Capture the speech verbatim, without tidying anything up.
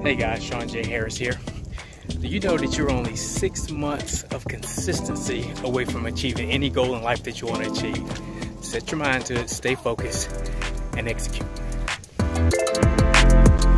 Hey guys, Sean J. Harris here. Do you know that you're only six months of consistency away from achieving any goal in life that you want to achieve? Set your mind to it, stay focused, and execute.